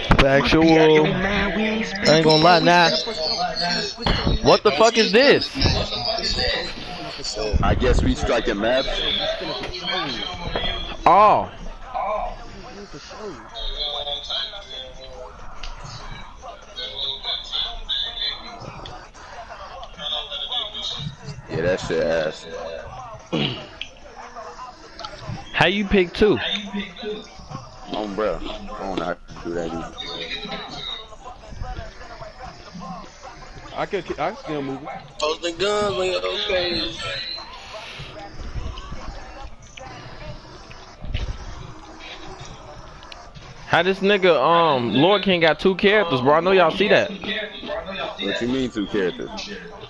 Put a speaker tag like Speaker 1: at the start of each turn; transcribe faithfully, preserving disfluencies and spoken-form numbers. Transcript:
Speaker 1: Factual. I ain't gonna lie now. What the fuck is this?
Speaker 2: I guess we striking maps.
Speaker 1: Oh.
Speaker 2: Yeah, that shit ass.
Speaker 1: How you pick two?
Speaker 2: Oh, bro. I don't know how to do that either.
Speaker 3: I can, I can still move it.
Speaker 4: Posting guns on your page.
Speaker 1: How this nigga um Lord King got two characters, bro? I know y'all see that.
Speaker 2: What you mean two characters?